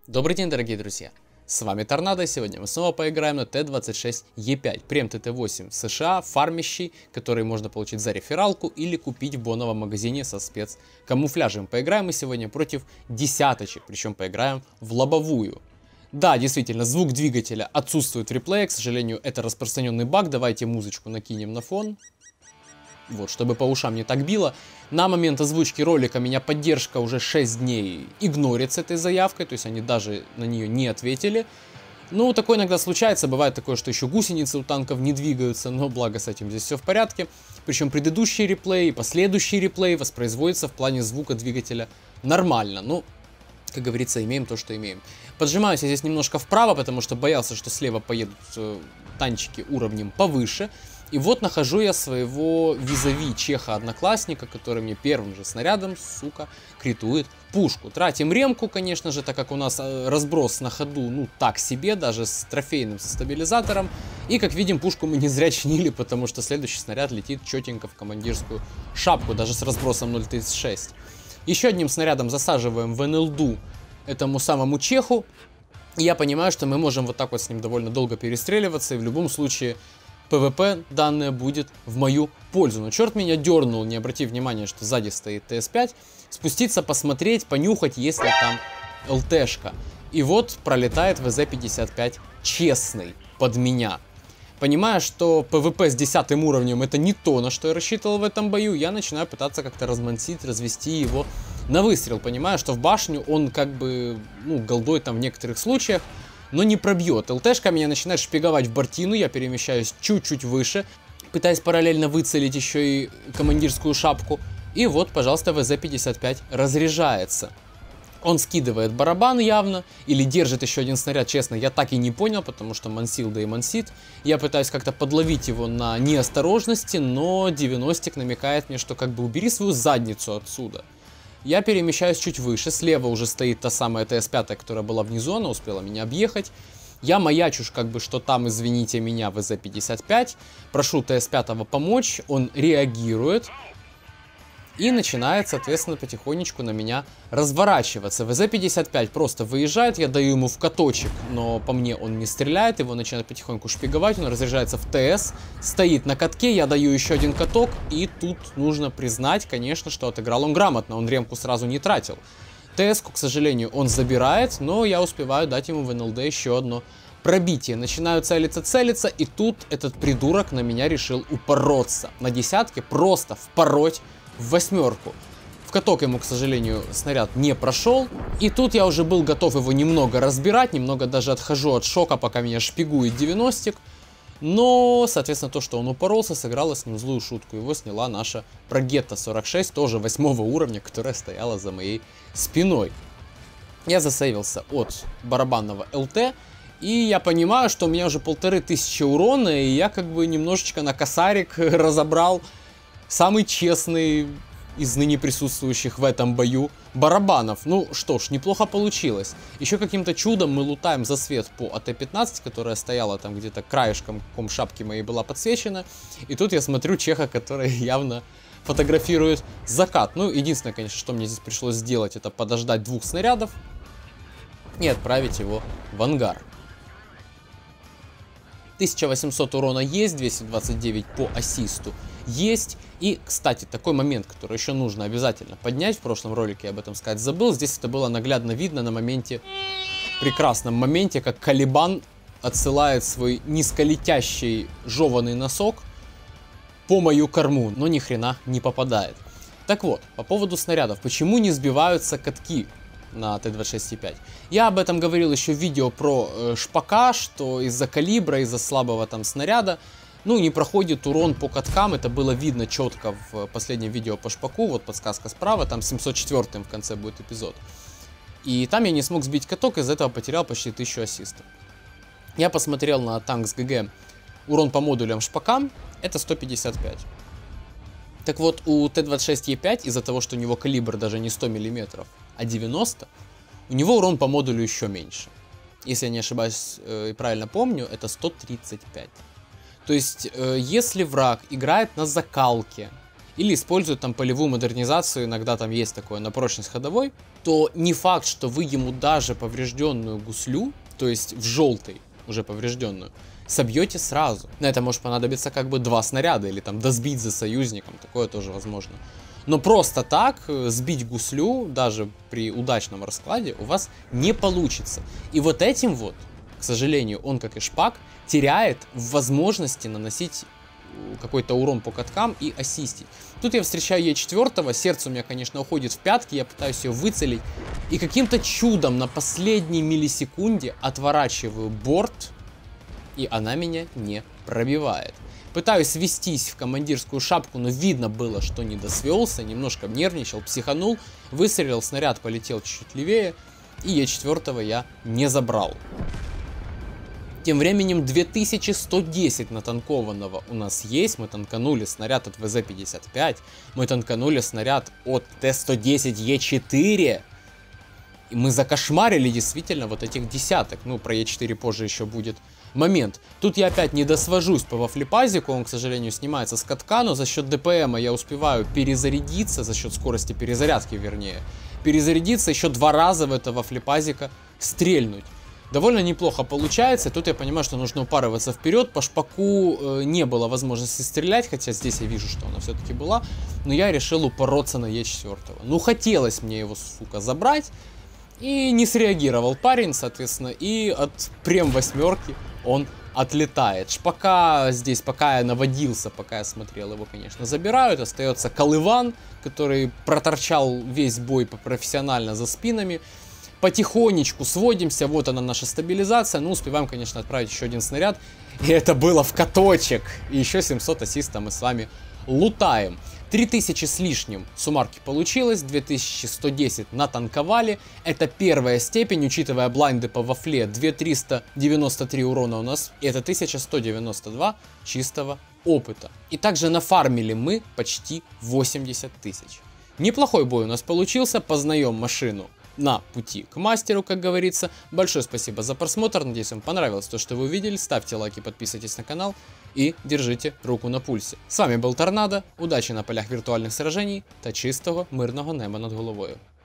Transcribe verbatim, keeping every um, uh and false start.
Добрый день, дорогие друзья! С вами Торнадо, и сегодня мы снова поиграем на Т двадцать шесть Е пять, прем Т Т восемь США, фармящий, который можно получить за рефералку или купить в боновом магазине со спецкамуфляжем. Поиграем мы сегодня против десяточек, причем поиграем в лобовую. Да, действительно, звук двигателя отсутствует в реплее, к сожалению, это распространенный баг, давайте музычку накинем на фон. Вот, чтобы по ушам не так било. На момент озвучки ролика меня поддержка уже шесть дней игнорит с этой заявкой, то есть они даже на нее не ответили. Ну, такое иногда случается, бывает такое, что еще гусеницы у танков не двигаются, но благо с этим здесь все в порядке. Причем предыдущий реплей и последующий реплей воспроизводится в плане звука двигателя нормально. Ну, как говорится, имеем то, что имеем. Поджимаюсь я здесь немножко вправо, потому что боялся, что слева поедут э, танчики уровнем повыше. И вот нахожу я своего визави чеха-одноклассника, который мне первым же снарядом, сука, критует пушку. Тратим ремку, конечно же, так как у нас разброс на ходу, ну, так себе, даже с трофейным, со стабилизатором. И, как видим, пушку мы не зря чинили, потому что следующий снаряд летит четенько в командирскую шапку, даже с разбросом ноль тридцать шесть. Еще одним снарядом засаживаем в эн эл ду этому самому чеху. И я понимаю, что мы можем вот так вот с ним довольно долго перестреливаться, и в любом случае пэ вэ пэ данное будет в мою пользу. Но черт меня дернул, не обратив внимания, что сзади стоит Т С пять. Спуститься, посмотреть, понюхать, есть ли там эл тэ шка. И вот пролетает вэ зэ пятьдесят пять честный под меня. Понимая, что пэ вэ пэ с десятым уровнем это не то, на что я рассчитывал в этом бою, я начинаю пытаться как-то размансить, развести его на выстрел. Понимаю, что в башню он как бы, ну, голдой там в некоторых случаях, но не пробьет. эл тэ шка меня начинает шпиговать в бортину, я перемещаюсь чуть-чуть выше, пытаясь параллельно выцелить еще и командирскую шапку. И вот, пожалуйста, вэ зэ пятьдесят пять разряжается. Он скидывает барабан явно, или держит еще один снаряд, честно, я так и не понял, потому что мансил да и мансит. Я пытаюсь как-то подловить его на неосторожности, но девяностик намекает мне, что как бы убери свою задницу отсюда. Я перемещаюсь чуть выше, слева уже стоит та самая Т С пять, которая была внизу, она успела меня объехать. Я маячу, как бы, что там, извините меня, вэ зэ пятьдесят пять. Прошу Т С пять помочь, он реагирует. И начинает, соответственно, потихонечку на меня разворачиваться. вэ зэ пятьдесят пять просто выезжает, я даю ему в каточек, но по мне он не стреляет, его начинает потихоньку шпиговать, он разряжается в Т С, стоит на катке, я даю еще один каток, и тут нужно признать, конечно, что отыграл он грамотно, он ремку сразу не тратил. Т С-ку, к сожалению, он забирает, но я успеваю дать ему в эн эл дэ еще одно пробитие. Начинаю целиться, целиться, и тут этот придурок на меня решил упороться. На десятке просто впороть в восьмерку. В каток ему, к сожалению, снаряд не прошел. И тут я уже был готов его немного разбирать, немного даже отхожу от шока, пока меня шпигует девяностик. Но, соответственно, то, что он упоролся, сыграло с ним злую шутку. Его сняла наша Прогетта сорок шесть, тоже восьмого уровня, которая стояла за моей спиной. Я засейвился от барабанного эл тэ. И я понимаю, что у меня уже полторы тысячи урона, и я как бы немножечко на косарик разобрал самый честный из ныне присутствующих в этом бою барабанов. Ну что ж, неплохо получилось. Еще каким-то чудом мы лутаем засвет по А Т пятнадцать, которая стояла там где-то краешком ком шапки моей была подсвечена. И тут я смотрю чеха, который явно фотографирует закат. Ну, единственное, конечно, что мне здесь пришлось сделать, это подождать двух снарядов и отправить его в ангар. тысяча восемьсот урона есть, двести двадцать девять по ассисту есть. И, кстати, такой момент, который еще нужно обязательно поднять, в прошлом ролике я об этом сказать забыл, здесь это было наглядно видно на моменте, прекрасном моменте, как Калибан отсылает свой низколетящий жеванный носок по мою корму, но ни хрена не попадает. Так вот, по поводу снарядов, почему не сбиваются катки на Т двадцать шесть Е пять. Я об этом говорил еще в видео про э, шпака, что из-за калибра, из-за слабого там снаряда, ну, не проходит урон по каткам. Это было видно четко в последнем видео по шпаку. Вот подсказка справа, там семьсот четыре в конце будет эпизод. И там я не смог сбить каток, из-за этого потерял почти тысячу ассистов. Я посмотрел на танк с ГГ. Урон по модулям шпакам это сто пятьдесят пять. Так вот, у Т двадцать шесть Е пять, из-за того, что у него калибр даже не сто миллиметров, а девяносто, у него урон по модулю еще меньше. Если я не ошибаюсь э, и правильно помню, это сто тридцать пять. То есть, э, если враг играет на закалке или использует там полевую модернизацию, иногда там есть такое на прочность ходовой, то не факт, что вы ему даже поврежденную гуслю, то есть в желтой уже поврежденную, собьете сразу. На это может понадобиться как бы два снаряда или там досбить за союзником, такое тоже возможно. Но просто так сбить гуслю, даже при удачном раскладе, у вас не получится. И вот этим вот, к сожалению, он, как и шпак, теряет в возможности наносить какой-то урон по каткам и ассистить. Тут я встречаю Е четыре, сердце у меня, конечно, уходит в пятки, я пытаюсь ее выцелить. И каким-то чудом на последней миллисекунде отворачиваю борт, и она меня не пробивает. Пытаюсь свестись в командирскую шапку, но видно было, что не досвелся, немножко нервничал, психанул, выстрелил, снаряд полетел чуть-чуть левее, и Е четыре я не забрал. Тем временем две тысячи сто десять натанкованного у нас есть, мы танканули снаряд от вэ зэ пятьдесят пять, мы танканули снаряд от Т сто десять Е четыре, и мы закошмарили действительно вот этих десяток, ну про Е четыре позже еще будет момент. Тут я опять не досвожусь по вафлепазику, он, к сожалению, снимается с катка, но за счет ДПМа я успеваю перезарядиться, за счет скорости перезарядки, вернее, перезарядиться, еще два раза в этого вафлепазика стрельнуть. Довольно неплохо получается, тут я понимаю, что нужно упарываться вперед, по шпаку э, не было возможности стрелять, хотя здесь я вижу, что она все-таки была, но я решил упороться на Е четыре. Ну, хотелось мне его, сука, забрать, и не среагировал парень, соответственно, и от прем восьмерки он отлетает. Шпака здесь, пока я наводился, пока я смотрел, его, конечно, забирают. Остается Колыван, который проторчал весь бой профессионально за спинами. Потихонечку сводимся, вот она наша стабилизация. Ну, успеваем, конечно, отправить еще один снаряд. И это было в каточек. И еще семьсот ассиста мы с вами лутаем. три тысячи с лишним суммарки получилось, две тысячи сто десять натанковали. Это первая степень, учитывая блайнды по вафле, две тысячи триста девяносто три урона у нас. И это тысяча сто девяносто два чистого опыта. И также нафармили мы почти восемьдесят тысяч. Неплохой бой у нас получился, познаем машину на пути к мастеру, как говорится. Большое спасибо за просмотр, надеюсь, вам понравилось то, что вы увидели. Ставьте лайки, подписывайтесь на канал и держите руку на пульсе. С вами был Торнадо, удачи на полях виртуальных сражений та чистого мирного неба над головою.